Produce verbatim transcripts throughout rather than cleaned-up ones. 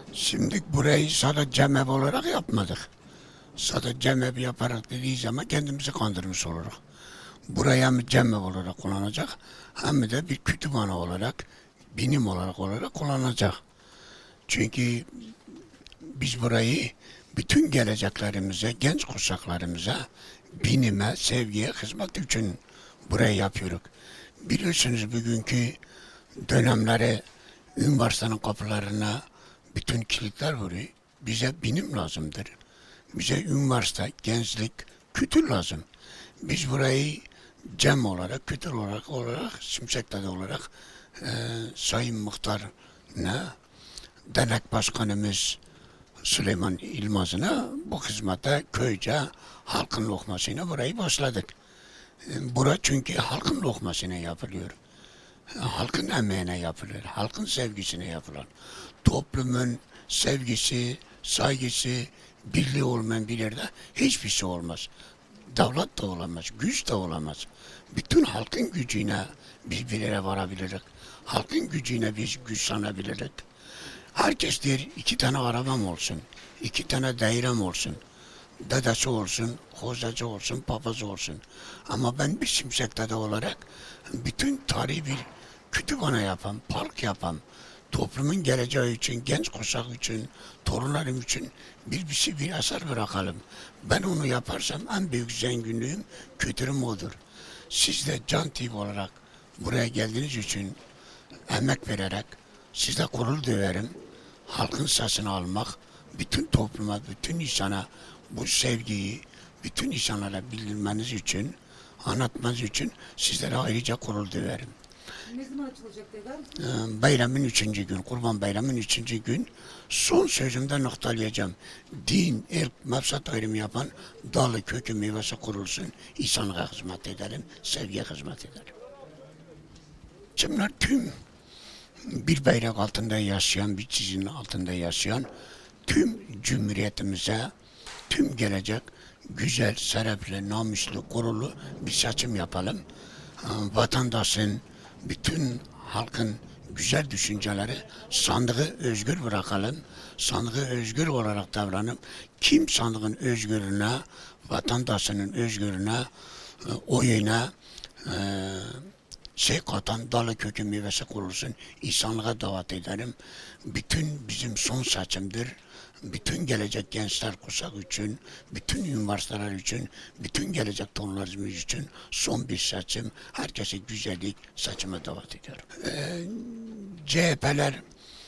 Şimdi burayı sadece cemev olarak yapmadık. Sadece cemev yaparak dediği zaman kendimizi kandırmış oluruz. Burayı hem cemev olarak kullanacak hem de bir kütüphane olarak, binim olarak olarak kullanacak. Çünkü biz burayı bütün geleceklerimize, genç kuşaklarımıza, binime, sevgiye, hizmet için burayı yapıyoruz. Biliyorsunuz bugünkü dönemlere, üniversitenin kapılarına bütün kilitler vuruyor. Bize binim lazımdır. Bize üniversite, gençlik, kültür lazım. Biz burayı cem olarak, kültür olarak, olarak, Şimşekdere olarak e, Sayın Muhtar ne? Dernek Başkanımız Süleyman İlmaz'ına bu hizmete köyce halkın lokmasıyla burayı başladık. E, Bura çünkü halkın lokmasına yapılıyor. Halkın emeğine yapılır, halkın sevgisine yapılır. Toplumun sevgisi, saygısı, birliği olmayan bir yerde hiçbir şey olmaz. Devlet de olamaz, güç de olamaz. Bütün halkın gücüne biz bir yere varabiliriz. Halkın gücüne biz güçlenebiliriz. Herkes der iki tane arabam olsun, iki tane dairem olsun, dedesi olsun, hozacı olsun, papazı olsun. Ama ben bir Şimşekdere olarak bütün tarihi bir kütüphane yapam, park yapam. Toplumun geleceği için, genç kuşak için, torunlarım için bir bir şey, bir eser bırakalım. Ben onu yaparsam en büyük zenginliğim, kültürüm odur. Siz de Can T V olarak buraya geldiğiniz için emek vererek size gurur duyarım. Halkın sesini almak, bütün topluma, bütün insana bu sevgiyi, bütün insanlara bildirmeniz için, anlatmanız için sizlere ayrıca gurur duyarım. Ne zaman açılacak dedem? Ee, Bayramın üçüncü gün, Kurban Bayramı'nın üçüncü gün son sözümde noktalayacağım. Din, ırk, mevsat ayrımı yapan dalı, kökü, meyvesi kurulsun. İnsanlığa hizmet edelim, sevgiye hizmet edelim. Kimler tüm bir bayrak altında yaşayan, bir çizginin altında yaşayan tüm cumhuriyetimize, tüm gelecek güzel, şerefli, namuslu, gururlu bir seçim yapalım. Ee, Vatandaşın, bütün halkın güzel düşünceleri sandığı özgür bırakalım. Sandığı özgür olarak davranıp kim sandığın özgürlüğüne, vatandaşının özgürlüğüne, e, oyuna, e, şey katan dalı kökü meyvesi kurulsun. İnsanlığa davet ederim. Bütün bizim son seçimdir. Bütün gelecek gençler kuşak için, bütün üniversiteler için, bütün gelecek torunlarımız için son bir seçim. Herkese güzellik seçime davet ediyorum. Ee, C H P'ler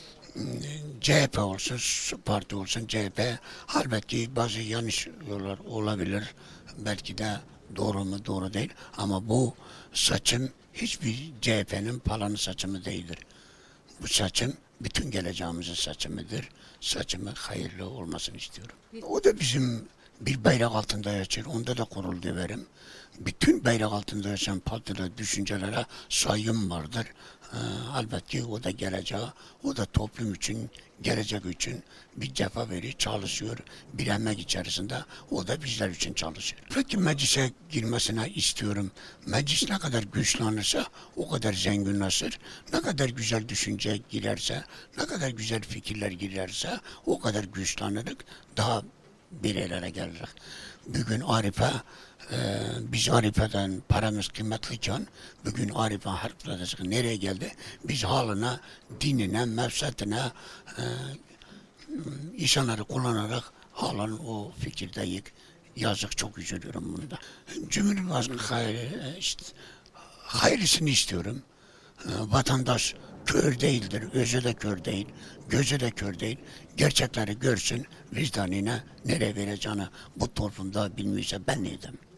C H P olsun, şu parti olsun C H P halbuki bazı yanlış yollar olabilir. Belki de doğru mu doğru değil ama bu seçim hiçbir C H P'nin palanı seçimi değildir. Bu seçim bütün geleceğimizin seçimidir. Seçimi hayırlı olmasını istiyorum. O da bizim bir bayrak altında yaşar. Onda da gurur duyarım. Bütün bayrak altında yaşayan partiler, düşüncelere saygım vardır. Ee, elbette o da geleceği, o da toplum için, gelecek için bir cefa veriyor, çalışıyor. Bir emek içerisinde o da bizler için çalışıyor. Peki meclise girmesine istiyorum. Meclis ne kadar güçlenirse o kadar zenginleşir. Ne kadar güzel düşünce girerse, ne kadar güzel fikirler girerse o kadar güçlenirdik. Daha bireylere geliriz. Bugün Arife, e, biz Arife'den paramız kıymetliyken bugün Arife harp pladesi nereye geldi? Biz halına, dinine, mevsetine, e, insanları kullanarak halen o fikirdeyiz. Yazık, çok üzülüyorum bunda. Cumhurbaşkanı hayır, işte, hayırlısını istiyorum. E, vatandaş kör değildir, özü de kör değil, gözü de kör değil. Gerçekleri görsün, vicdanına nereye vereceğini bu toplumda bilmiyorsa ben neydim?